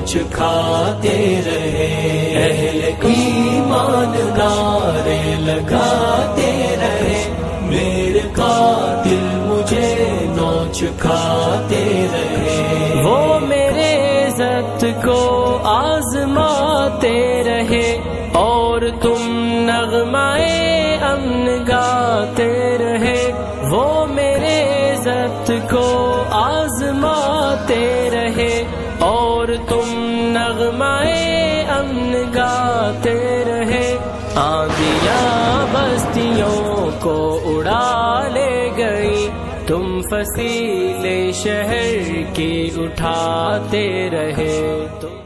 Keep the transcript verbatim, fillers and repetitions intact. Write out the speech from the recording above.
नोच खाते रहे। अहले ईमान नारे लगाते रहे, मेरे कातिल मुझे नोच खाते रहे। वो मेरे इज्जत को आजमाते रहे और तुम नगमाए अमन गाते रहे। वो मेरे इज्जत को आजमाते रहे और तुम नगमाए अमन गाते रहे। आंधियाँ बस्तियों को उड़ा ले गई, तुम फसीले शहर की उठाते रहे। तुम